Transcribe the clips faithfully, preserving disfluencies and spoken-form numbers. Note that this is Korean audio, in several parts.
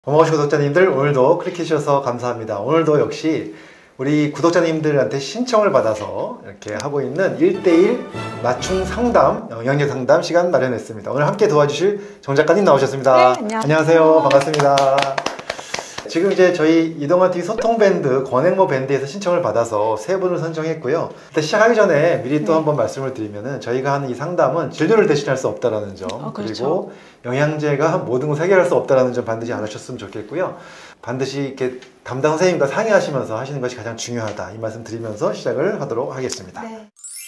고마우신 구독자님들, 오늘도 클릭해주셔서 감사합니다. 오늘도 역시 우리 구독자님들한테 신청을 받아서 이렇게 하고 있는 일 대일 맞춤 상담, 영양제 상담 시간 마련했습니다. 오늘 함께 도와주실 정 작가님 나오셨습니다. 네, 안녕하세요. 안녕하세요. 반갑습니다. 지금 이제 저희 이동환티비 소통밴드 권행모 밴드에서 신청을 받아서 세 분을 선정했고요. 일단 시작하기 전에 미리 또 네. 한번 말씀을 드리면은 저희가 하는 이 상담은 진료를 대신할 수 없다라는 점, 어, 그렇죠. 그리고 영양제가 모든 걸 해결할 수 없다라는 점 반드시 알아주셨으면 좋겠고요. 반드시 이렇게 담당 선생님과 상의하시면서 하시는 것이 가장 중요하다, 이 말씀 드리면서 시작을 하도록 하겠습니다. 네.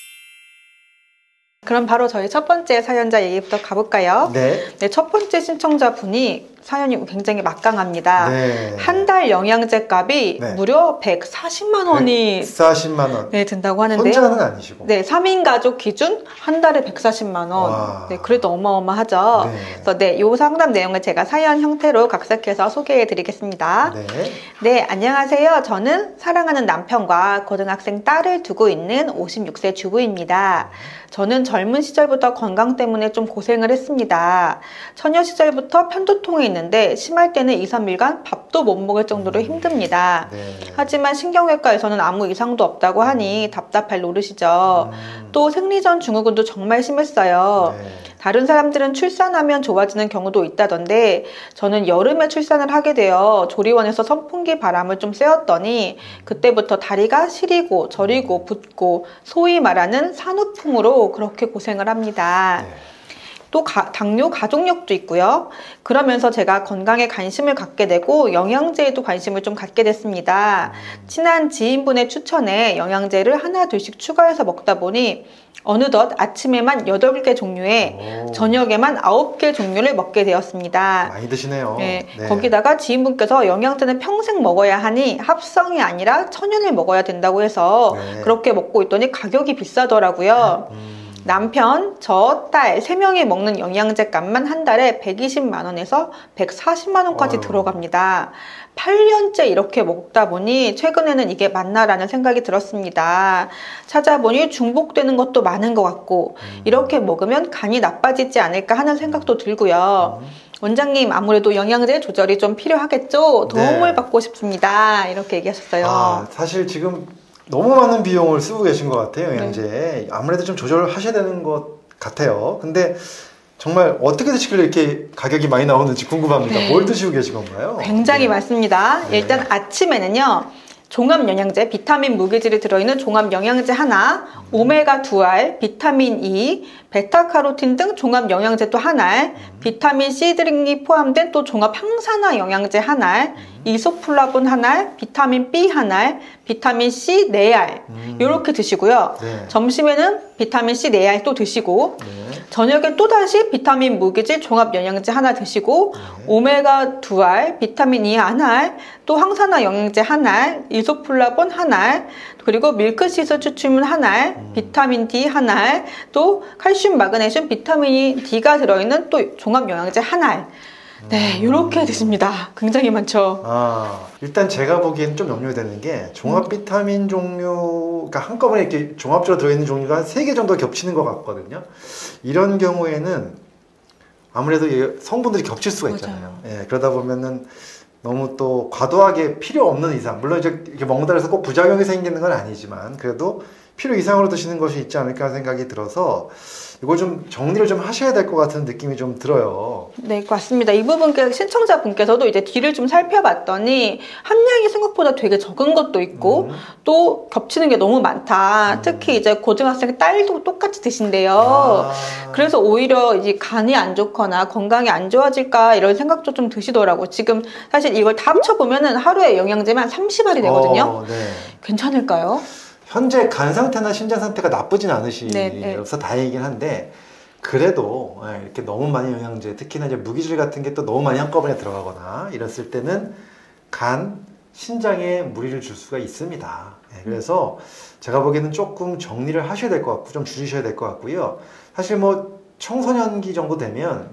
그럼 바로 저희 첫 번째 사연자 얘기부터 가볼까요? 네. 네, 첫 번째 신청자분이 사연이 굉장히 막강합니다. 네. 한 달 영양제 값이 네. 무려 백사십만 원이 백사십만 원. 네, 든다고 하는데요. 혼자는 아니시고. 네, 삼 인 가족 기준 한 달에 백사십만 원. 와. 네, 그래도 어마어마하죠. 네. 그래서 네, 요 상담 내용을 제가 사연 형태로 각색해서 소개해 드리겠습니다. 네. 네, 안녕하세요. 저는 사랑하는 남편과 고등학생 딸을 두고 있는 오십육 세 주부입니다. 저는 젊은 시절부터 건강 때문에 좀 고생을 했습니다. 처녀 시절부터 편두통이 있는데 심할 때는 이, 삼 일간 밥도 못 먹을 정도로 힘듭니다. 네. 하지만 신경외과에서는 아무 이상도 없다고 하니 답답할 노릇이죠. 음. 또 생리전 증후군도 정말 심했어요. 네. 다른 사람들은 출산하면 좋아지는 경우도 있다던데 저는 여름에 출산을 하게 되어 조리원에서 선풍기 바람을 좀 쐬었더니 그때부터 다리가 시리고 저리고 붓고 소위 말하는 산후풍으로 그렇게 고생을 합니다. 네. 또 가, 당뇨 가족력도 있고요. 그러면서 제가 건강에 관심을 갖게 되고 영양제에도 관심을 좀 갖게 됐습니다. 음. 친한 지인분의 추천에 영양제를 하나 둘씩 추가해서 먹다 보니 어느덧 아침에만 여덟 개 종류에 오. 저녁에만 아홉 개 종류를 먹게 되었습니다. 많이 드시네요. 네, 네. 거기다가 지인분께서 영양제는 평생 먹어야 하니 합성이 아니라 천연을 먹어야 된다고 해서 네. 그렇게 먹고 있더니 가격이 비싸더라고요. 음. 남편, 저, 딸 세 명이 먹는 영양제 값만 한 달에 백이십만 원에서 백사십만 원까지 어휴. 들어갑니다. 팔 년째 이렇게 먹다 보니 최근에는 이게 맞나라는 생각이 들었습니다. 찾아보니 중복되는 것도 많은 것 같고 음. 이렇게 먹으면 간이 나빠지지 않을까 하는 생각도 들고요. 음. 원장님, 아무래도 영양제 조절이 좀 필요하겠죠? 도움을 네. 받고 싶습니다. 이렇게 얘기하셨어요. 아, 사실 지금 너무 많은 비용을 쓰고 계신 것 같아요, 영양제에. 네. 아무래도 좀 조절을 하셔야 되는 것 같아요. 근데 정말 어떻게 드시길래 이렇게 가격이 많이 나오는지 궁금합니다. 네. 뭘 드시고 계신 건가요? 굉장히 네. 많습니다. 네. 일단 아침에는요. 종합영양제, 비타민 무기질이 들어있는 종합영양제 하나, 오메가 두 알, 비타민 이, 베타카로틴 등 종합영양제 또 한 알, 비타민 C 등이 포함된 또 종합항산화 영양제 한 알, 이소플라본 한 알, 비타민 B 한 알, 비타민 C 네 알 음. 이렇게 드시고요. 네. 점심에는 비타민 C 네 알 또 드시고 네. 저녁에 또다시 비타민 무기질 종합영양제 하나 드시고 네. 오메가 두 알, 비타민 이 한 알, 또 항산화 영양제 한 알, 이소플라본 한 알, 그리고 밀크시슬 추출물 한 알, 음. 비타민 D 한 알, 또 칼슘, 마그네슘, 비타민 D가 들어있는 또 종합영양제 한 알. 네, 이렇게 드십니다. 굉장히 많죠. 아, 일단 제가 보기엔 좀 염려되는 게 종합 비타민 종류가 한꺼번에 이렇게 종합적으로 들어있는 종류가 한 세 개 정도 겹치는 것 같거든요. 이런 경우에는 아무래도 이 성분들이 겹칠 수가 있잖아요. 예, 그러다 보면은 너무 또 과도하게 필요 없는 이상, 물론 이제 이렇게 먹는다 해서 꼭 부작용이 생기는 건 아니지만 그래도 필요 이상으로 드시는 것이 있지 않을까 생각이 들어서 이걸 좀 정리를 좀 하셔야 될 것 같은 느낌이 좀 들어요. 네, 맞습니다. 이 부분 신청자분께서도 이제 뒤를 좀 살펴봤더니 함량이 생각보다 되게 적은 것도 있고 음. 또 겹치는 게 너무 많다. 음. 특히 이제 고등학생 딸도 똑같이 드신대요. 아. 그래서 오히려 이제 간이 안 좋거나 건강이 안 좋아질까 이런 생각도 좀 드시더라고요. 지금 사실 이걸 다 합쳐보면은 하루에 영양제만 삼십 알이 되거든요. 어, 네. 괜찮을까요? 현재 간 상태나 신장 상태가 나쁘진 않으시어서 네, 네. 다행이긴 한데 그래도 이렇게 너무 많이 영양제, 특히나 이제 무기질 같은 게 또 너무 많이 한꺼번에 들어가거나 이랬을 때는 간, 신장에 무리를 줄 수가 있습니다. 네, 그래서 제가 보기에는 조금 정리를 하셔야 될 것 같고 좀 줄이셔야 될 것 같고요. 사실 뭐 청소년기 정도 되면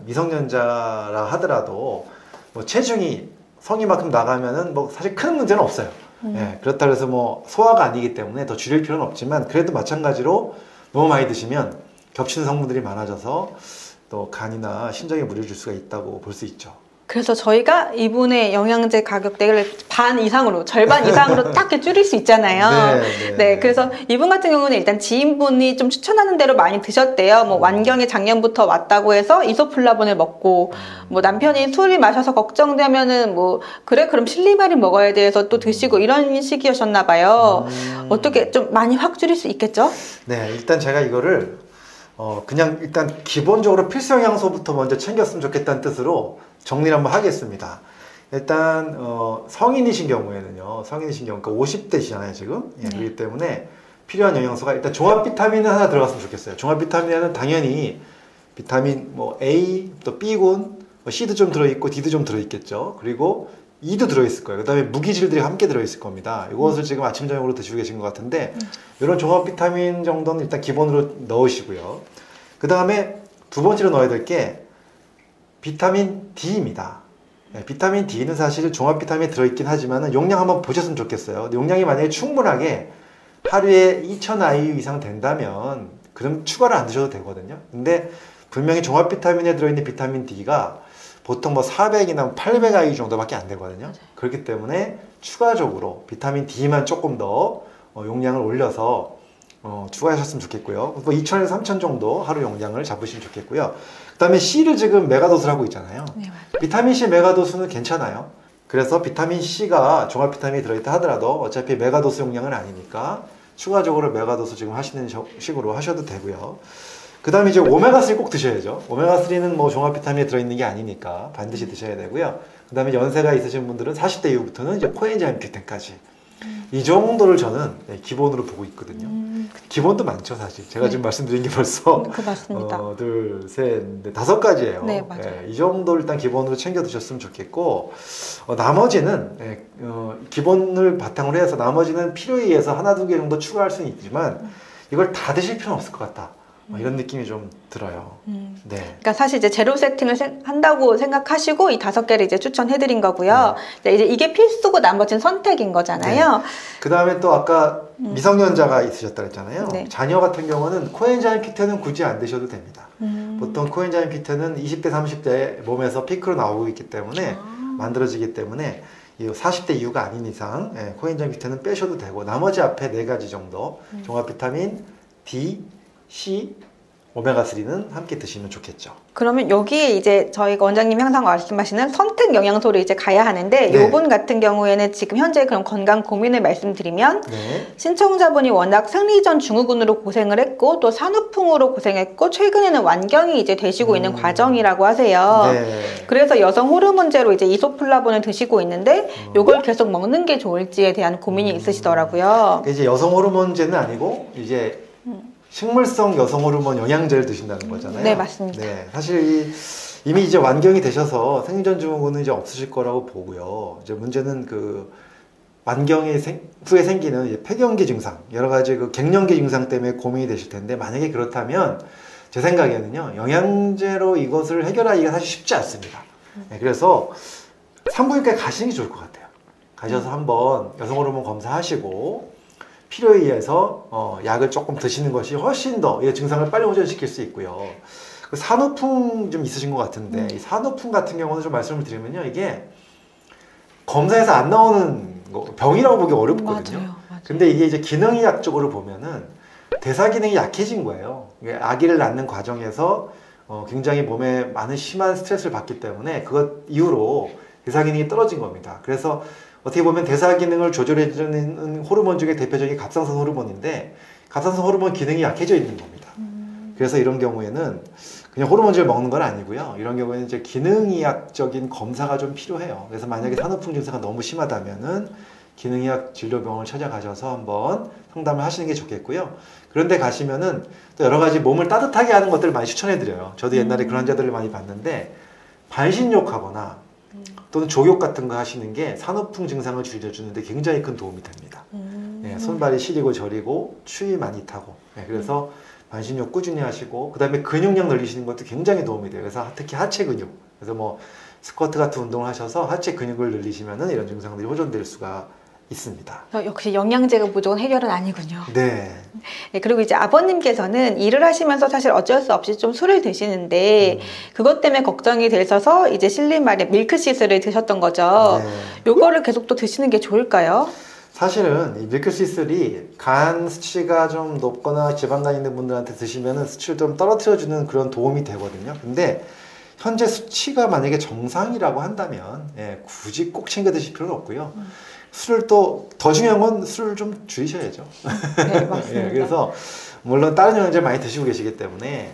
미성년자라 하더라도 뭐 체중이 성인만큼 나가면은 뭐 사실 큰 문제는 없어요. 음. 예, 그렇다고 해서 뭐 소화가 아니기 때문에 더 줄일 필요는 없지만 그래도 마찬가지로 너무 많이 드시면 겹치는 성분들이 많아져서 또 간이나 심장에 무리를 줄 수가 있다고 볼 수 있죠. 그래서 저희가 이분의 영양제 가격대를 반 이상으로, 절반 이상으로 딱 이렇게 줄일 수 있잖아요. 네, 네, 네, 그래서 이분 같은 경우는 일단 지인분이 좀 추천하는 대로 많이 드셨대요. 뭐 완경이 작년부터 왔다고 해서 이소플라본을 먹고, 뭐 남편이 술을 마셔서 걱정되면은 뭐 그래 그럼 실리마린 먹어야 돼서 또 드시고 이런 식이셨나 봐요. 음. 어떻게 좀 많이 확 줄일 수 있겠죠? 네, 일단 제가 이거를 어 그냥 일단 기본적으로 필수 영양소부터 먼저 챙겼으면 좋겠다는 뜻으로 정리를 한번 하겠습니다. 일단 어 성인이신 경우에는요, 성인이신 경우 그러니까 오십 대시잖아요 지금. 예, 네. 그렇기 때문에 필요한 영양소가 일단 종합 비타민은 하나 들어갔으면 좋겠어요. 종합 비타민에는 당연히 비타민 뭐 A, 또 B군, 뭐 C도 좀 들어있고 D도 좀 들어있겠죠. 그리고 E도 들어있을 거예요. 그 다음에 무기질들이 함께 들어있을 겁니다. 이것을 음. 지금 아침 저녁으로 드시고 계신 것 같은데 음. 이런 종합 비타민 정도는 일단 기본으로 넣으시고요. 그 다음에 두 번째로 넣어야 될 게 비타민 D입니다. 네, 비타민 D는 사실 종합 비타민이 들어있긴 하지만 용량 한번 보셨으면 좋겠어요. 용량이 만약에 충분하게 하루에 이천 아이유 이상 된다면 그럼 추가를 안 드셔도 되거든요. 근데 분명히 종합 비타민에 들어있는 비타민 D가 보통 뭐 사백이나 팔백 아이유 정도밖에 안 되거든요. 맞아요. 그렇기 때문에 추가적으로 비타민 D만 조금 더 어, 용량을 올려서 어, 추가하셨으면 좋겠고요. 뭐 이천에서 삼천 정도 하루 용량을 잡으시면 좋겠고요. 그 다음에 C를 지금 메가도스를 하고 있잖아요. 네, 비타민 C 메가도스는 괜찮아요. 그래서 비타민 C가 종합 비타민이 들어있다 하더라도 어차피 메가도스 용량은 아니니까 추가적으로 메가도스 지금 하시는 식으로 하셔도 되고요. 그 다음에 이제 오메가삼 꼭 드셔야죠. 오메가삼은 뭐 종합 비타민에 들어있는 게 아니니까 반드시 드셔야 되고요. 그 다음에 연세가 있으신 분들은 사십 대 이후부터는 이제 코엔자임 큐텐까지. 음. 이 정도를 저는 기본으로 보고 있거든요. 음. 기본도 많죠, 사실. 제가 네. 지금 말씀드린 게 벌써. 그 맞습니다. 어, 둘, 셋, 넷, 다섯 가지예요. 네, 맞아요. 네, 이 정도를 일단 기본으로 챙겨 드셨으면 좋겠고, 어, 나머지는, 네, 어, 기본을 바탕으로 해서 나머지는 필요에 의해서 하나, 두 개 정도 추가할 수는 있지만, 음. 이걸 다 드실 필요는 없을 것 같다. 이런 느낌이 좀 들어요. 음. 네. 그러니까 사실 이제 제로 세팅을 세, 한다고 생각하시고 이 다섯 개를 이제 추천해드린 거고요. 네. 이제 이게 필수고 나머지는 선택인 거잖아요. 네. 그 다음에 또 아까 음. 미성년자가 있으셨다 그랬잖아요. 네. 자녀 같은 경우는 코엔자임 큐텐은 굳이 안 드셔도 됩니다. 음. 보통 코엔자임 큐텐은 이십 대, 삼십 대 몸에서 피크로 나오고 있기 때문에 아. 만들어지기 때문에 사십 대 이후가 아닌 이상 예, 코엔자임 큐텐은 빼셔도 되고 나머지 앞에 네 가지 정도 음. 종합 비타민 D, C, 오메가삼은 함께 드시면 좋겠죠. 그러면 여기에 이제 저희가 원장님이 항상 말씀하시는 선택 영양소를 이제 가야 하는데 네. 요분 같은 경우에는 지금 현재 그런 건강 고민을 말씀드리면 네. 신청자분이 워낙 생리전 증후군으로 고생을 했고 또 산후풍으로 고생했고 최근에는 완경이 이제 되시고 음. 있는 과정이라고 하세요. 네. 그래서 여성 호르몬제로 이제 이소플라본을 드시고 있는데 음. 요걸 계속 먹는 게 좋을지에 대한 고민이 음. 있으시더라고요. 이제 여성 호르몬제는 아니고 이제 음. 식물성 여성 호르몬 영양제를 드신다는 거잖아요. 네, 맞습니다. 네, 사실 이, 이미 이제 완경이 되셔서 생리전 증후군은 이제 없으실 거라고 보고요. 이제 문제는 그 완경이 생, 후에 생기는 이제 폐경기 증상, 여러 가지 그 갱년기 증상 때문에 고민이 되실 텐데 만약에 그렇다면 제 생각에는요 영양제로 이것을 해결하기가 사실 쉽지 않습니다. 네, 그래서 산부인과에 가시는 게 좋을 것 같아요. 가셔서 한번 여성 호르몬 검사하시고. 필요에 의해서 어, 약을 조금 드시는 것이 훨씬 더 이 증상을 빨리 호전시킬 수 있고요. 그 산후풍 좀 있으신 것 같은데 음. 이 산후풍 같은 경우는 좀 말씀을 드리면요 이게 검사에서 안 나오는 거, 병이라고 보기 어렵거든요. 맞아요, 맞아요. 근데 이게 이제 기능의학적으로 보면은 대사 기능이 약해진 거예요. 아기를 낳는 과정에서 어, 굉장히 몸에 많은 심한 스트레스를 받기 때문에 그것 이후로 대사 기능이 떨어진 겁니다. 그래서 어떻게 보면 대사 기능을 조절해주는 호르몬 중에 대표적인 갑상선 호르몬인데 갑상선 호르몬 기능이 약해져 있는 겁니다. 음. 그래서 이런 경우에는 그냥 호르몬제를 먹는 건 아니고요. 이런 경우에는 이제 기능의학적인 검사가 좀 필요해요. 그래서 만약에 산후풍 증세가 너무 심하다면은 기능의학 진료병원을 찾아가셔서 한번 상담을 하시는 게 좋겠고요. 그런데 가시면은 또 여러 가지 몸을 따뜻하게 하는 것들을 많이 추천해드려요. 저도 옛날에 음. 그런 환자들을 많이 봤는데 반신욕하거나 또는 족욕 같은 거 하시는 게 산후풍 증상을 줄여주는데 굉장히 큰 도움이 됩니다. 음. 네, 손발이 시리고 저리고 추위 많이 타고 네, 그래서 음. 반신욕 꾸준히 하시고 그 다음에 근육량 늘리시는 것도 굉장히 도움이 돼요. 그래서 특히 하체 근육 그래서 뭐 스쿼트 같은 운동을 하셔서 하체 근육을 늘리시면은 이런 증상들이 호전될 수가 있습니다. 역시 영양제가 무조건 해결은 아니군요. 네. 네, 그리고 이제 아버님께서는 일을 하시면서 사실 어쩔 수 없이 좀 술을 드시는데 음. 그것 때문에 걱정이 되셔서 이제 실린 말에 밀크시스를 드셨던 거죠. 네. 요거를 계속 또 드시는 게 좋을까요? 사실은 이 밀크시슬이 간 수치가 좀 높거나 지방간 있는 분들한테 드시면 수치를 좀 떨어뜨려주는 그런 도움이 되거든요. 근데 현재 수치가 만약에 정상이라고 한다면 예, 굳이 꼭 챙겨 드실 필요는 없고요. 음. 술을 또 더 중요한 건 술을 좀 줄이셔야죠. 네, 맞습니다. 예, 그래서 물론 다른 영양제 많이 드시고 계시기 때문에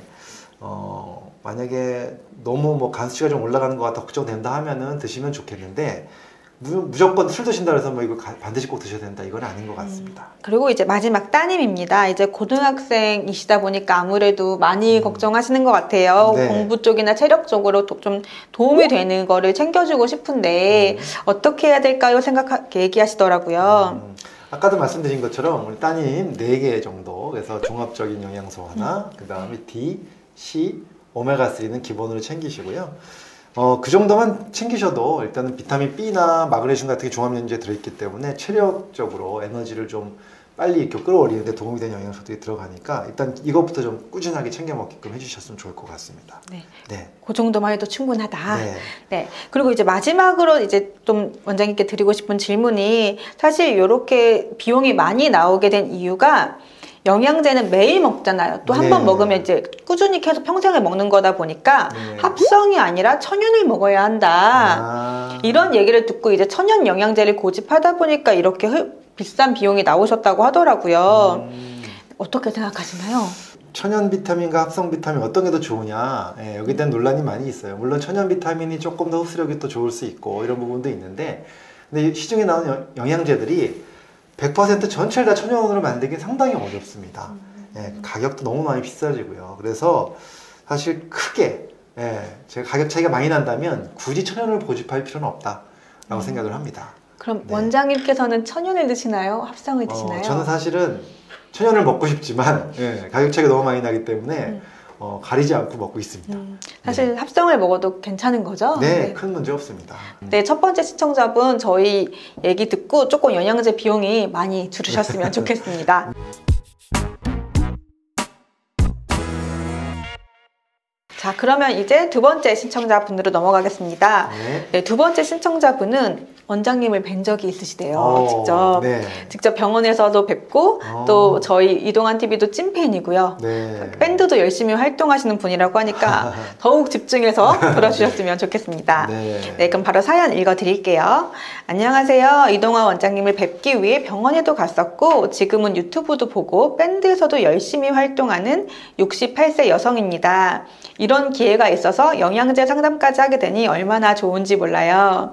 어, 만약에 너무 뭐 간 수치가 좀 올라가는 것 같아 걱정된다 하면은 드시면 좋겠는데 무, 무조건 술 드신다 그래서 뭐 이거 가, 반드시 꼭 드셔야 된다 이건 아닌 것 같습니다. 음, 그리고 이제 마지막 따님입니다. 이제 고등학생이시다 보니까 아무래도 많이 음. 걱정하시는 것 같아요. 네. 공부 쪽이나 체력 쪽으로 도, 좀 도움이 되는 거를 챙겨주고 싶은데 음. 어떻게 해야 될까요? 생각 얘기하시더라고요. 음. 아까도 말씀드린 것처럼 우리 따님 네 개 정도 그래서 종합적인 영양소 하나, 음. 그 다음에 D, C, 오메가삼는 기본으로 챙기시고요. 어, 그 정도만 챙기셔도 일단은 비타민 B나 마그네슘 같은 게 종합영양제에 들어있기 때문에 체력적으로 에너지를 좀 빨리 이렇게 끌어올리는 데 도움이 되는 영양소들이 들어가니까 일단 이것부터 좀 꾸준하게 챙겨 먹게끔 해주셨으면 좋을 것 같습니다. 네. 네. 그 정도만 해도 충분하다. 네. 네. 그리고 이제 마지막으로 이제 좀 원장님께 드리고 싶은 질문이 사실 이렇게 비용이 많이 나오게 된 이유가 영양제는 매일 먹잖아요. 또 한 번 네. 먹으면 이제 꾸준히 계속 평생을 먹는 거다 보니까 네. 합성이 아니라 천연을 먹어야 한다. 아. 이런 얘기를 듣고 이제 천연 영양제를 고집하다 보니까 이렇게 흡, 비싼 비용이 나오셨다고 하더라고요. 음. 어떻게 생각하시나요? 천연 비타민과 합성 비타민 어떤 게 더 좋으냐 예, 여기에 대한 논란이 많이 있어요. 물론 천연 비타민이 조금 더 흡수력이 또 좋을 수 있고 이런 부분도 있는데 근데 시중에 나오는 영양제들이 백 퍼센트 전체를 다 천연으로 만들기 상당히 어렵습니다. 예, 가격도 너무 많이 비싸지고요. 그래서 사실 크게 예, 제가 가격 차이가 많이 난다면 굳이 천연을 고집할 필요는 없다라고 음. 생각을 합니다. 그럼 네. 원장님께서는 천연을 드시나요? 합성을 드시나요? 어, 저는 사실은 천연을 먹고 싶지만 예, 가격 차이가 너무 많이 나기 때문에 음. 어, 가리지 않고 먹고 있습니다. 음, 사실 네. 합성을 먹어도 괜찮은 거죠? 네, 네. 큰 문제 없습니다. 네, 첫 번째 시청자분 저희 얘기 듣고 조금 영양제 비용이 많이 줄으셨으면 좋겠습니다. 자, 그러면 이제 두 번째 신청자분으로 넘어가겠습니다. 네. 네, 두 번째 신청자분은 원장님을 뵌 적이 있으시대요. 오, 직접. 네. 직접 병원에서도 뵙고 오. 또 저희 이동환 티비도 찐팬이고요. 네. 밴드도 열심히 활동하시는 분이라고 하니까 더욱 집중해서 들어주셨으면 좋겠습니다. 네. 네, 그럼 바로 사연 읽어드릴게요. 안녕하세요. 이동환 원장님을 뵙기 위해 병원에도 갔었고 지금은 유튜브도 보고 밴드에서도 열심히 활동하는 육십팔 세 여성입니다. 이런 기회가 있어서 영양제 상담까지 하게 되니 얼마나 좋은지 몰라요.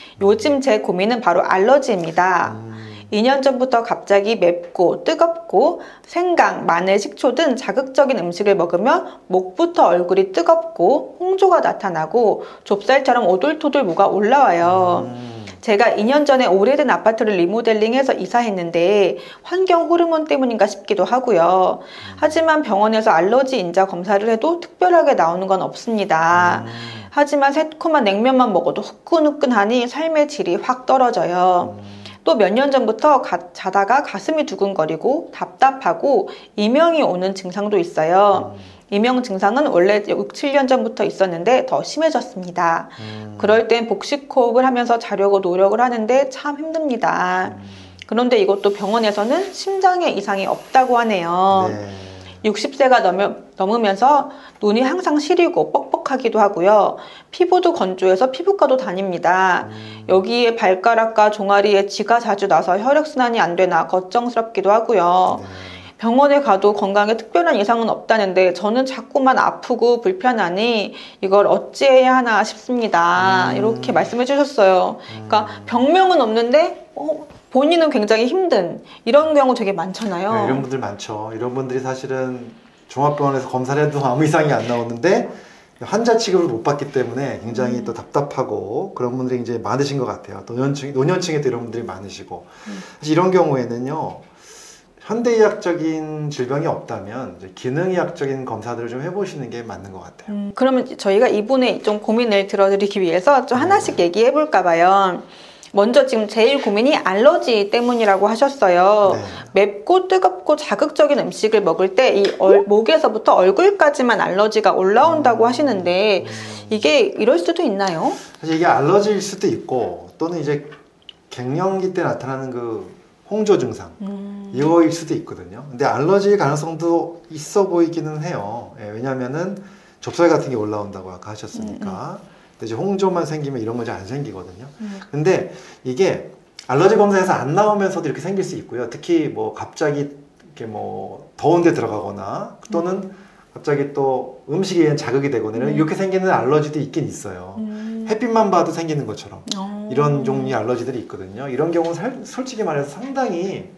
요즘 제 고민은 바로 알러지입니다. 음. 이 년 전부터 갑자기 맵고 뜨겁고 생강, 마늘, 식초 등 자극적인 음식을 먹으면 목부터 얼굴이 뜨겁고 홍조가 나타나고 좁쌀처럼 오돌토돌 무가 올라와요. 음. 제가 이 년 전에 오래된 아파트를 리모델링해서 이사했는데 환경 호르몬 때문인가 싶기도 하고요. 음. 하지만 병원에서 알러지 인자 검사를 해도 특별하게 나오는 건 없습니다. 음. 하지만 새콤한 냉면만 먹어도 후끈후끈하니 삶의 질이 확 떨어져요. 음. 또 몇 년 전부터 가, 자다가 가슴이 두근거리고 답답하고 이명이 오는 증상도 있어요. 음. 이명 증상은 원래 육, 칠 년 전부터 있었는데 더 심해졌습니다. 음. 그럴 땐 복식 호흡을 하면서 자려고 노력을 하는데 참 힘듭니다. 음. 그런데 이것도 병원에서는 심장에 이상이 없다고 하네요. 네. 육십 세가 넘으, 넘으면서 눈이 항상 시리고 뻑뻑하기도 하고요. 피부도 건조해서 피부과도 다닙니다. 음. 여기에 발가락과 종아리에 쥐가 자주 나서 혈액순환이 안 되나 걱정스럽기도 하고요. 네. 병원에 가도 건강에 특별한 이상은 없다는데 저는 자꾸만 아프고 불편하니 이걸 어찌해야 하나 싶습니다. 음. 이렇게 말씀해 주셨어요. 그러니까 병명은 없는데 어, 본인은 굉장히 힘든 이런 경우 되게 많잖아요. 네, 이런 분들 많죠. 이런 분들이 사실은 종합병원에서 검사를 해도 아무 이상이 안 나오는데 환자 취급을 못 받기 때문에 굉장히 음. 또 답답하고 그런 분들이 이제 많으신 것 같아요. 또 노년층, 노년층에도 이런 분들이 많으시고 음. 사실 이런 경우에는요. 현대의학적인 질병이 없다면 이제 기능의학적인 검사들을 좀 해보시는 게 맞는 것 같아요. 음, 그러면 저희가 이분의 좀 고민을 들어드리기 위해서 좀 하나씩 네. 얘기해 볼까 봐요. 먼저 지금 제일 고민이 알러지 때문이라고 하셨어요. 네. 맵고 뜨겁고 자극적인 음식을 먹을 때 이 목에서부터 얼굴까지만 알러지가 올라온다고 하시는데 이게 이럴 수도 있나요? 사실 이게 알러지일 수도 있고 또는 이제 갱년기 때 나타나는 그 홍조 증상 음. 이거일 수도 있거든요. 근데 알러지일 가능성도 있어 보이기는 해요. 예, 왜냐하면은 좁쌀 같은 게 올라온다고 아까 하셨으니까. 음, 음. 근데 이제 홍조만 생기면 이런 건 잘 안 생기거든요. 음. 근데 이게 알러지 검사에서 안 나오면서도 이렇게 생길 수 있고요. 특히 뭐 갑자기 이렇게 뭐 더운 데 들어가거나 또는 음. 갑자기 또 음식에 의한 자극이 되거나 음. 이렇게 생기는 알러지도 있긴 있어요. 음. 햇빛만 봐도 생기는 것처럼 어. 이런 종류의 알러지들이 있거든요. 이런 경우는 살, 솔직히 말해서 상당히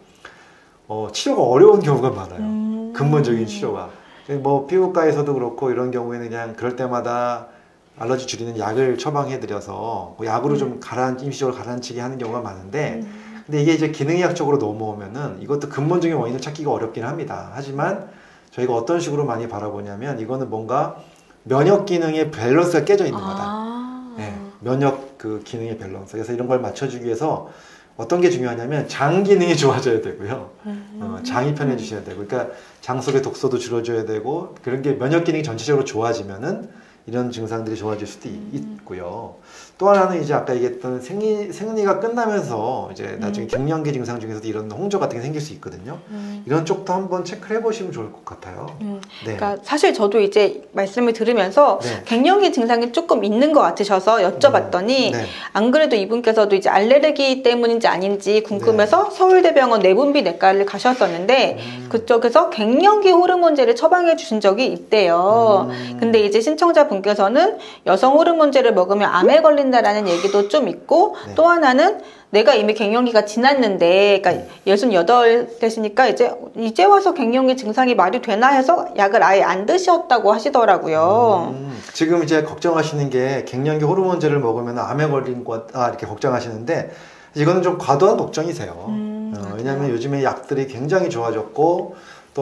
어, 치료가 어려운 경우가 많아요. 음. 근본적인 치료가. 뭐 피부과에서도 그렇고 이런 경우에는 그냥 그럴 때마다 알러지 줄이는 약을 처방해드려서 뭐 약으로 음. 좀 가라앉, 임시적으로 가라앉히게 하는 경우가 많은데 음. 근데 이게 이제 기능의학적으로 넘어오면은 이것도 근본적인 원인을 찾기가 어렵긴 합니다. 하지만 저희가 어떤 식으로 많이 바라보냐면 이거는 뭔가 면역 기능의 밸런스가 깨져 있는 거다. 아. 네, 면역 그 기능의 밸런스. 그래서 이런 걸 맞춰주기 위해서 어떤 게 중요하냐면 장 기능이 좋아져야 되고요. 음. 어, 장이 편해지셔야 되고, 그러니까 장 속의 독소도 줄어줘야 되고 그런 게 면역 기능이 전체적으로 좋아지면은 이런 증상들이 좋아질 수도 음. 있고요. 또 하나는 이제 아까 얘기했던 생리, 생리가 끝나면서 이제 나중에 음. 갱년기 증상 중에서도 이런 홍조 같은 게 생길 수 있거든요. 음. 이런 쪽도 한번 체크를 해보시면 좋을 것 같아요. 음. 네. 그러니까 사실 저도 이제 말씀을 들으면서 네. 갱년기 증상이 조금 있는 것 같으셔서 여쭤봤더니 음. 네. 안 그래도 이분께서도 이제 알레르기 때문인지 아닌지 궁금해서 네. 서울대병원 내분비내과를 가셨었는데 음. 그쪽에서 갱년기 호르몬제를 처방해 주신 적이 있대요. 음. 근데 이제 신청자 분께서는 여성 호르몬제를 먹으면 암에 걸린다라는 얘기도 좀 있고 네. 또 하나는 내가 이미 갱년기가 지났는데 그러니까 예순여덟 되시니까 이제 이제 와서 갱년기 증상이 말이 되나 해서 약을 아예 안 드셨다고 하시더라고요. 음, 지금 이제 걱정하시는 게 갱년기 호르몬제를 먹으면 암에 걸린 거다 이렇게 걱정하시는데 이거는 좀 과도한 걱정이세요. 음, 어, 왜냐하면 요즘에 약들이 굉장히 좋아졌고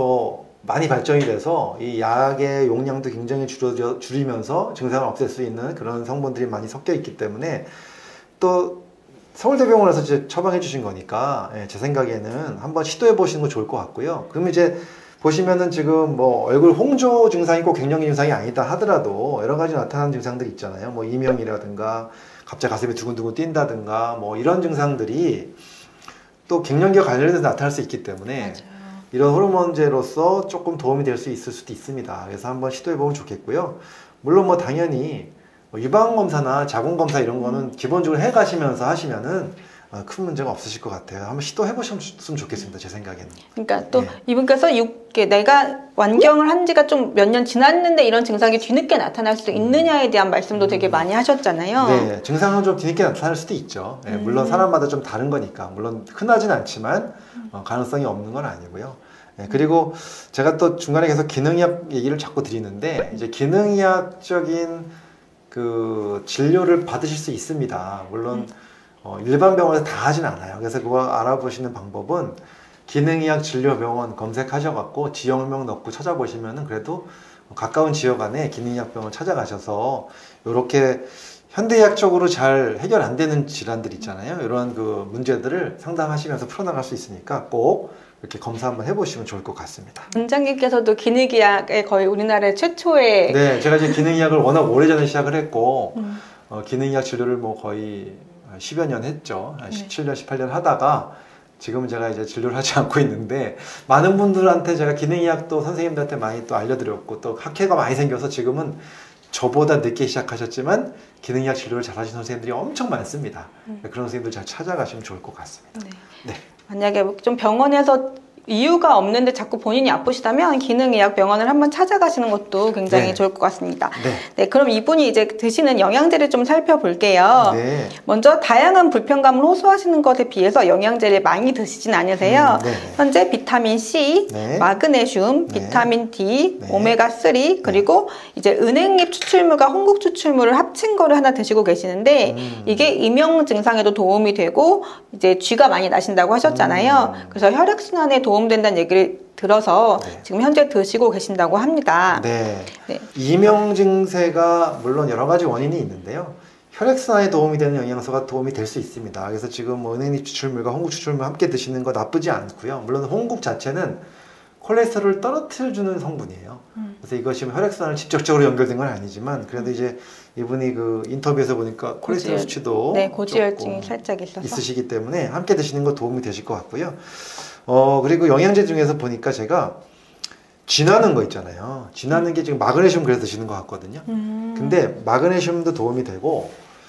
또 많이 발전이 돼서 이 약의 용량도 굉장히 줄여, 줄이면서 증상을 없앨 수 있는 그런 성분들이 많이 섞여 있기 때문에 또 서울대병원에서 이제 처방해 주신 거니까 예, 제 생각에는 한번 시도해 보시는 거 좋을 것 같고요. 그럼 이제 보시면은 지금 뭐 얼굴 홍조 증상이 꼭 갱년기 증상이 아니다 하더라도 여러 가지 나타나는 증상들이 있잖아요. 뭐 이명이라든가 갑자기 가슴이 두근두근 뛴다든가 뭐 이런 증상들이 또 갱년기와 관련해서 나타날 수 있기 때문에 맞아요. 이런 호르몬제로서 조금 도움이 될 수 있을 수도 있습니다. 그래서 한번 시도해보면 좋겠고요. 물론 뭐 당연히 뭐 유방검사나 자궁검사 이런 거는 음. 기본적으로 해가시면서 하시면은 어, 큰 문제가 없으실 것 같아요. 한번 시도해보시면 좋겠습니다. 제 생각에는. 그러니까 또 네. 이분께서 육 개 내가 완경을 한 지가 좀 몇 년 지났는데 이런 증상이 뒤늦게 나타날 수 있느냐에 대한 말씀도 되게 많이 하셨잖아요. 네, 증상은 좀 뒤늦게 나타날 수도 있죠. 네, 음. 물론 사람마다 좀 다른 거니까 물론 흔하진 않지만 어, 가능성이 없는 건 아니고요. 네, 그리고 제가 또 중간에 계속 기능의학 얘기를 자꾸 드리는데 이제 기능의학적인 그 진료를 받으실 수 있습니다. 물론 음. 어, 일반 병원에서 다 하진 않아요. 그래서 그거 알아보시는 방법은 기능의학 진료병원 검색하셔갖고 지역명 넣고 찾아보시면은 그래도 가까운 지역 안에 기능의학 병원 찾아가셔서 이렇게 현대의학적으로 잘 해결 안 되는 질환들 있잖아요. 이런 그 문제들을 상담하시면서 풀어나갈 수 있으니까 꼭 이렇게 검사 한번 해보시면 좋을 것 같습니다. 원장님께서도 기능의학의 거의 우리나라의 최초의 네, 제가 이제 기능의학을 워낙 오래전에 시작을 했고 음. 어, 기능의학 진료를 뭐 거의 십여 년 했죠. 네. 십칠 년, 십팔 년 하다가 지금은 제가 이제 진료를 하지 않고 있는데 많은 분들한테 제가 기능의학도 선생님들한테 많이 또 알려드렸고 또 학회가 많이 생겨서 지금은 저보다 늦게 시작하셨지만 기능의학 진료를 잘 하시는 선생님들이 엄청 많습니다. 음. 그런 선생님들 잘 찾아가시면 좋을 것 같습니다. 네. 네. 만약에 좀 병원에서 이유가 없는데 자꾸 본인이 아프시다면 기능의학 병원을 한번 찾아가시는 것도 굉장히 네. 좋을 것 같습니다. 네. 네, 그럼 이분이 이제 드시는 영양제를 좀 살펴볼게요. 네. 먼저 다양한 불편감을 호소하시는 것에 비해서 영양제를 많이 드시진 않으세요. 음, 네. 현재 비타민 C, 네. 마그네슘, 네. 비타민 D, 네. 오메가삼 그리고 네. 이제 은행잎 추출물과 홍국 추출물을 합친 거를 하나 드시고 계시는데 음. 이게 이명 증상에도 도움이 되고 이제 쥐가 많이 나신다고 하셨잖아요. 음. 그래서 혈액순환에 도움된다는 얘기를 들어서 네. 지금 현재 드시고 계신다고 합니다. 네. 네. 이명 증세가 물론 여러 가지 원인이 있는데요. 혈액순환에 도움이 되는 영양소가 도움이 될 수 있습니다. 그래서 지금 뭐 은행잎 추출물과 홍국 추출물 함께 드시는 거 나쁘지 않고요. 물론 홍국 자체는 콜레스테롤을 떨어뜨려주는 성분이에요. 음. 그래서 이것이 혈액순환을 직접적으로 연결된 건 아니지만 그래도 음. 이제 이분이 그 인터뷰에서 보니까 콜레스테롤 고지혈, 수치도 네, 고지혈증이 살짝 있어서 있으시기 때문에 함께 드시는 거 도움이 되실 것 같고요. 어 그리고 영양제 중에서 보니까 제가 쥐나는 거 있잖아요. 쥐나는 게 지금 마그네슘 그래서 드시는 것 같거든요. 음. 근데 마그네슘도 도움이 되고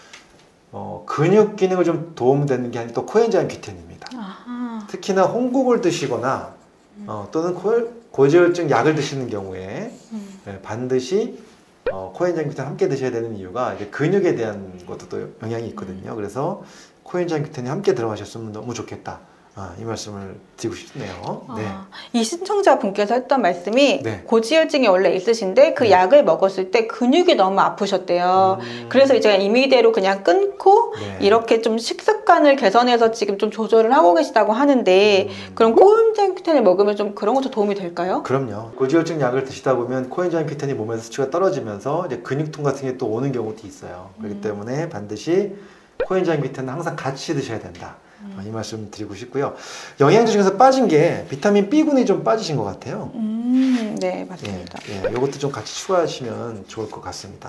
어, 근육 기능을 좀 도움되는 게 아니라 또 코엔자임 큐텐입니다. 아하. 특히나 홍국을 드시거나 음. 어, 또는 코, 고지혈증 약을 드시는 경우에 음. 네, 반드시 어, 코엔자임 큐텐 함께 드셔야 되는 이유가 이제 근육에 대한 것도 또 영향이 있거든요. 그래서 코엔자임 큐텐이 함께 들어가셨으면 너무 좋겠다. 아, 이 말씀을 드리고 싶네요. 네. 아, 이 시청자분께서 했던 말씀이 네. 고지혈증이 원래 있으신데 그 네. 약을 먹었을 때 근육이 너무 아프셨대요. 음... 그래서 이제 임의대로 그냥 끊고 네. 이렇게 좀 식습관을 개선해서 지금 좀 조절을 하고 계시다고 하는데 음... 그럼 코엔자임 큐텐을 먹으면 좀 그런 것도 도움이 될까요? 그럼요. 고지혈증 약을 드시다 보면 코엔자임 큐텐이 몸에서 수치가 떨어지면서 이제 근육통 같은 게 또 오는 경우도 있어요. 그렇기 음... 때문에 반드시 코엔자임 큐텐은 항상 같이 드셔야 된다. 음. 이 말씀 드리고 싶고요. 영양제 중에서 빠진 게 비타민 B군이 좀 빠지신 것 같아요. 음, 네, 맞습니다. 예, 예, 이것도 좀 같이 추가하시면 좋을 것 같습니다.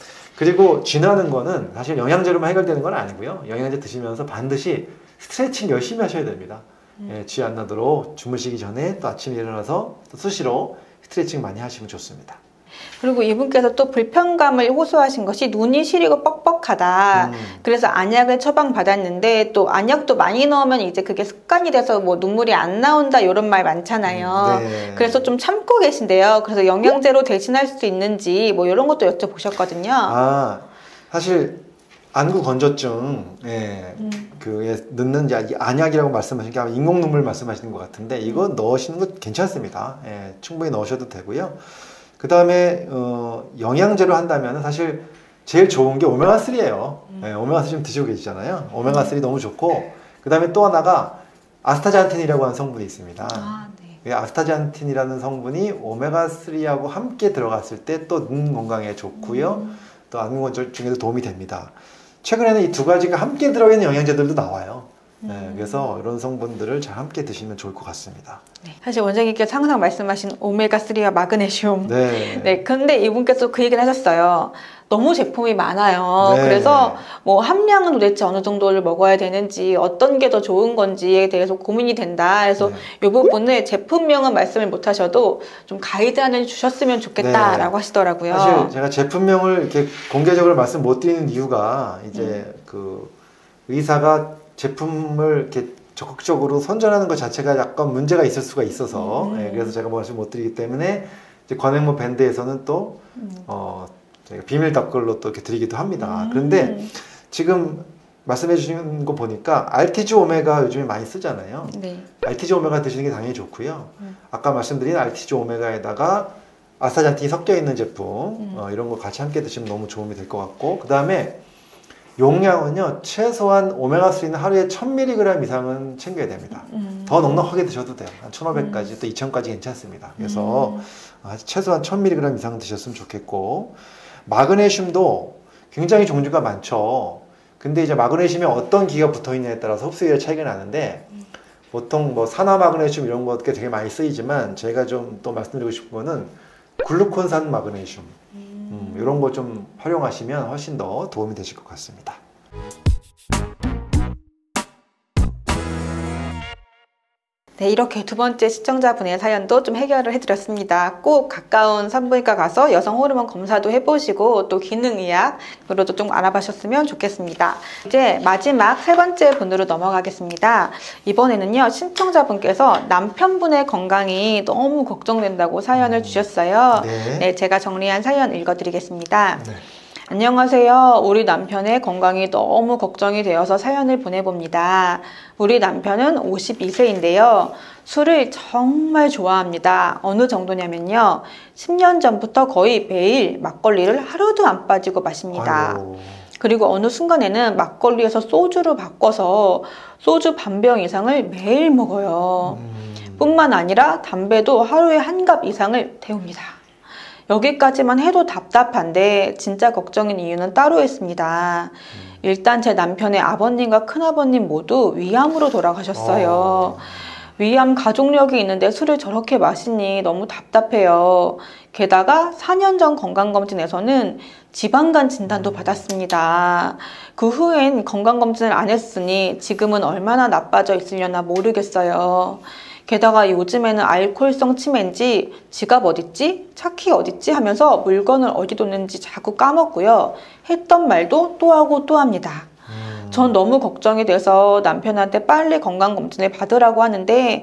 그리고 쥐나는 거는 사실 영양제로만 해결되는 건 아니고요. 영양제 드시면서 반드시 스트레칭 열심히 하셔야 됩니다. 음. 예, 쥐 안 나도록 주무시기 전에 또 아침에 일어나서 또 수시로 스트레칭 많이 하시면 좋습니다. 그리고 이분께서 또 불편감을 호소하신 것이 눈이 시리고 뻑뻑하다. 음. 그래서 안약을 처방받았는데 또 안약도 많이 넣으면 이제 그게 습관이 돼서 뭐 눈물이 안 나온다 이런 말 많잖아요. 네. 그래서 좀 참고 계신데요. 그래서 영양제로 대신할 수 있는지 뭐 이런 것도 여쭤보셨거든요. 아, 사실 안구 건조증, 예, 음. 그 넣는 안약이라고 말씀하신 게 아마 인공 눈물 말씀하시는 것 같은데 이거 음. 넣으시는 거 괜찮습니다. 예, 충분히 넣으셔도 되고요. 그 다음에 어, 영양제로 한다면 사실 제일 좋은 게 오메가삼이에요. 음. 네, 오메가삼 지금 드시고 계시잖아요. 오메가삼 너무 좋고 그 다음에 또 하나가 아스타잔틴이라고 하는 성분이 있습니다. 아, 네. 아스타잔틴이라는 성분이 오메가삼하고 함께 들어갔을 때 또 눈 건강에 좋고요. 음. 또 안구 건조증에도 도움이 됩니다. 최근에는 이 두 가지가 함께 들어있는 영양제들도 나와요. 네, 음. 그래서 이런 성분들을 잘 함께 드시면 좋을 것 같습니다. 네, 사실 원장님께서 항상 말씀하신 오메가삼과 마그네슘. 네. 네, 근데 이분께서 그 얘기를 하셨어요. 너무 제품이 많아요. 네. 그래서 뭐 함량은 도대체 어느 정도를 먹어야 되는지 어떤 게 더 좋은 건지에 대해서 고민이 된다. 그래서 네. 이 부분을 제품명은 말씀을 못 하셔도 좀 가이드안을 주셨으면 좋겠다라고 네. 하시더라고요. 사실 제가 제품명을 이렇게 공개적으로 말씀 못 드리는 이유가 이제 음. 그 의사가 제품을 이렇게 적극적으로 선전하는 것 자체가 약간 문제가 있을 수가 있어서 음. 예, 그래서 제가 말씀 못 드리기 때문에 이제 관행모 밴드에서는 또 음. 어, 저희가 비밀 답글로 또 이렇게 드리기도 합니다. 음. 그런데 지금 말씀해 주신 거 보니까 알티지 오메가 요즘에 많이 쓰잖아요. 네. 알티지 오메가 드시는 게 당연히 좋고요. 음. 아까 말씀드린 알티지 오메가에다가 아스타잔틴이 섞여 있는 제품 음. 어, 이런 거 같이 함께 드시면 너무 도움이 될 것 같고 그 다음에 용량은요 최소한 오메가삼은 하루에 천 밀리그램 이상은 챙겨야 됩니다. 음. 더 넉넉하게 드셔도 돼요. 한 천오백까지 음. 또 이천까지 괜찮습니다. 그래서 음. 최소한 천 밀리그램 이상 드셨으면 좋겠고 마그네슘도 굉장히 종류가 많죠. 근데 이제 마그네슘에 어떤 기가 붙어 있냐에 따라서 흡수율의 차이가 나는데 음. 보통 뭐 산화 마그네슘 이런 것게 되게 많이 쓰이지만 제가 좀 또 말씀드리고 싶은 거는 글루콘산 마그네슘 음, 이런 거 좀 활용하시면 훨씬 더 도움이 되실 것 같습니다. 네, 이렇게 두 번째 시청자분의 사연도 좀 해결을 해드렸습니다. 꼭 가까운 산부인과 가서 여성 호르몬 검사도 해보시고 또 기능의학으로도 좀 알아보셨으면 좋겠습니다. 이제 마지막 세 번째 분으로 넘어가겠습니다. 이번에는요, 신청자분께서 남편분의 건강이 너무 걱정된다고 사연을 주셨어요. 네, 네 제가 정리한 사연 읽어드리겠습니다. 네. 안녕하세요. 우리 남편의 건강이 너무 걱정이 되어서 사연을 보내봅니다. 우리 남편은 오십이 세인데요. 술을 정말 좋아합니다. 어느 정도냐면요. 십 년 전부터 거의 매일 막걸리를 하루도 안 빠지고 마십니다. 아이고. 그리고 어느 순간에는 막걸리에서 소주로 바꿔서 소주 반병 이상을 매일 먹어요. 음. 뿐만 아니라 담배도 하루에 한 갑 이상을 태웁니다. 여기까지만 해도 답답한데 진짜 걱정인 이유는 따로 있습니다. 일단 제 남편의 아버님과 큰아버님 모두 위암으로 돌아가셨어요. 어. 위암 가족력이 있는데 술을 저렇게 마시니 너무 답답해요. 게다가 사 년 전 건강검진에서는 지방간 진단도 받았습니다. 그 후엔 건강검진을 안 했으니 지금은 얼마나 나빠져 있으려나 모르겠어요. 게다가 요즘에는 알코올성 치매인지 지갑 어딨지? 차키 어딨지? 하면서 물건을 어디 뒀는지 자꾸 까먹고요. 했던 말도 또 하고 또 합니다. 전 너무 걱정이 돼서 남편한테 빨리 건강검진을 받으라고 하는데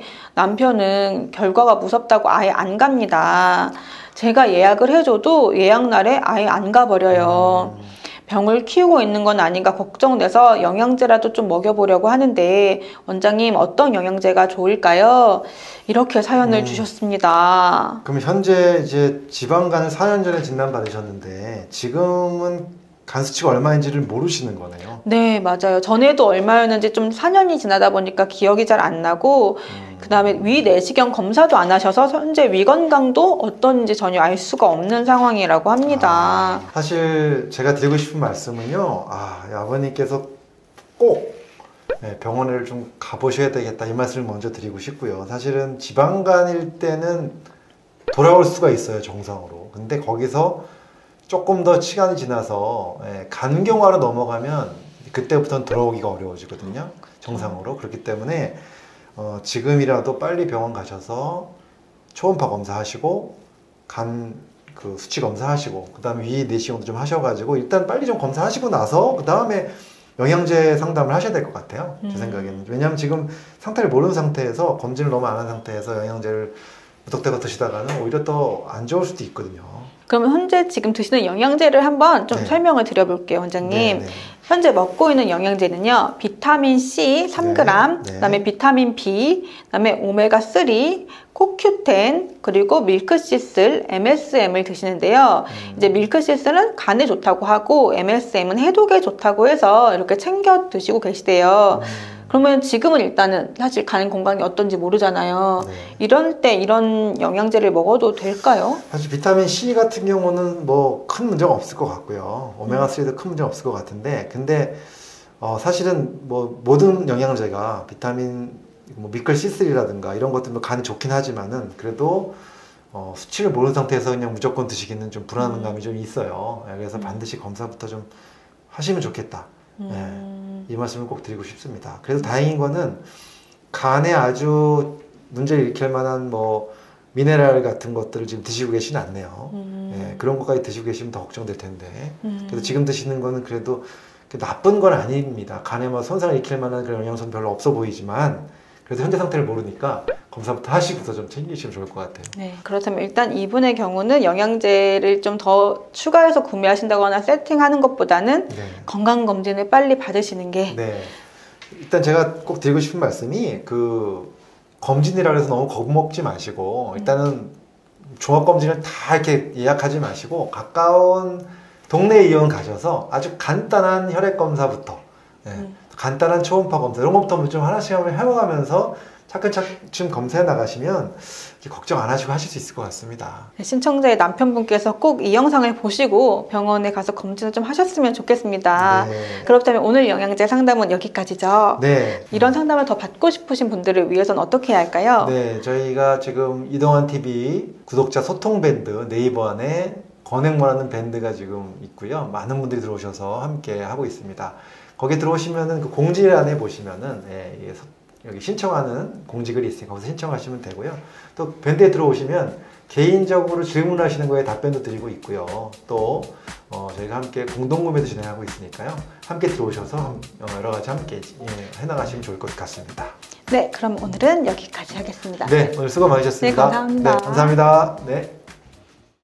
남편은 결과가 무섭다고 아예 안 갑니다. 제가 예약을 해줘도 예약날에 아예 안 가버려요. 병을 키우고 있는 건 아닌가 걱정돼서 영양제라도 좀 먹여보려고 하는데 원장님 어떤 영양제가 좋을까요? 이렇게 사연을 음. 주셨습니다. 그럼 현재 이제 지방간을 사 년 전에 진단 받으셨는데 지금은 간 수치가 얼마인지를 모르시는 거네요. 네, 맞아요. 전에도 얼마였는지 좀 사 년이 지나다 보니까 기억이 잘 안 나고 음. 그 다음에 위 내시경 검사도 안 하셔서 현재 위 건강도 어떤지 전혀 알 수가 없는 상황이라고 합니다. 아, 사실 제가 드리고 싶은 말씀은요. 아, 아버님께서 꼭 병원을 좀 가보셔야 되겠다 이 말씀을 먼저 드리고 싶고요. 사실은 지방간일 때는 돌아올 수가 있어요, 정상으로. 근데 거기서 조금 더 시간이 지나서 간경화로 넘어가면 그때부터는 돌아오기가 어려워지거든요, 정상으로. 그렇기 때문에 어, 지금이라도 빨리 병원 가셔서 초음파 검사하시고 간 그 수치 검사하시고 그 다음에 위 내시경도 좀 하셔가지고 일단 빨리 좀 검사하시고 나서 그 다음에 영양제 상담을 하셔야 될 것 같아요, 제 생각에는. 왜냐하면 지금 상태를 모르는 상태에서 검진을 너무 안 한 상태에서 영양제를 무턱대고 드시다가는 오히려 더 안 좋을 수도 있거든요. 그러면 현재 지금 드시는 영양제를 한번 좀 네. 설명을 드려볼게요, 원장님. 네, 네. 현재 먹고 있는 영양제는요, 비타민 C 삼 그램, 네, 네. 그다음에 비타민 B, 그다음에 오메가 삼, 코큐텐, 그리고 밀크시슬, 엠에스엠을 드시는데요. 음. 이제 밀크시슬은 간에 좋다고 하고 엠에스엠은 해독에 좋다고 해서 이렇게 챙겨 드시고 계시대요. 음. 그러면 지금은 일단은 사실 간 건강이 어떤지 모르잖아요. 네. 이럴 때 이런 영양제를 먹어도 될까요? 사실 비타민 C 같은 경우는 뭐 큰 문제가 없을 것 같고요. 오메가 삼도 큰 문제가 없을 것 같은데, 근데 어 사실은 뭐 모든 영양제가 비타민 뭐 미클시슬이라든가 이런 것들 뭐 간에 좋긴 하지만은 그래도 어 수치를 모르는 상태에서 그냥 무조건 드시기는 좀 불안한 감이 좀 있어요. 그래서 반드시 검사부터 좀 하시면 좋겠다. 음... 네, 이 말씀을 꼭 드리고 싶습니다. 그래도 다행인 거는 간에 아주 문제를 일으킬 만한 뭐 미네랄 같은 것들을 지금 드시고 계시는 않네요. 음... 네, 그런 것까지 드시고 계시면 더 걱정될 텐데. 음... 그래서 지금 드시는 거는 그래도 나쁜 건 아닙니다. 간에 뭐 손상을 일으킬 만한 그런 영양소는 별로 없어 보이지만 그래도 현재 상태를 모르니까 검사부터 하시고서 좀 챙기시면 좋을 것 같아요. 네, 그렇다면 일단 이분의 경우는 영양제를 좀 더 추가해서 구매하신다거나 세팅하는 것보다는 네. 건강검진을 빨리 받으시는 게 네. 일단 제가 꼭 드리고 싶은 말씀이 그 검진이라 해서 너무 겁먹지 마시고 일단은 종합검진을 다 이렇게 예약하지 마시고 가까운 동네 의원 가셔서 아주 간단한 혈액검사부터 네. 음. 간단한 초음파 검사 이런 것부터 좀 하나씩 한번 해보면서 차근차근 검사해 나가시면 걱정 안 하시고 하실 수 있을 것 같습니다. 신청자의 남편분께서 꼭 이 영상을 보시고 병원에 가서 검진을 좀 하셨으면 좋겠습니다. 네. 그렇다면 오늘 영양제 상담은 여기까지죠. 네. 이런 상담을 더 받고 싶으신 분들을 위해서는 어떻게 해야 할까요? 네, 저희가 지금 이동환 티비 구독자 소통 밴드 네이버 안에 건행모라는 밴드가 지금 있고요. 많은 분들이 들어오셔서 함께 하고 있습니다. 거기 들어오시면은 그 공지란에 보시면은 예, 예, 여기 신청하는 공지글이 있으니까 거기서 신청하시면 되고요. 또 밴드에 들어오시면 개인적으로 질문하시는 거에 답변도 드리고 있고요. 또 어, 저희가 함께 공동구매도 진행하고 있으니까요. 함께 들어오셔서 어, 여러 가지 함께 예, 해나가시면 좋을 것 같습니다. 네, 그럼 오늘은 여기까지 하겠습니다. 네, 오늘 수고 많으셨습니다. 네, 감사합니다. 네, 감사합니다. 네.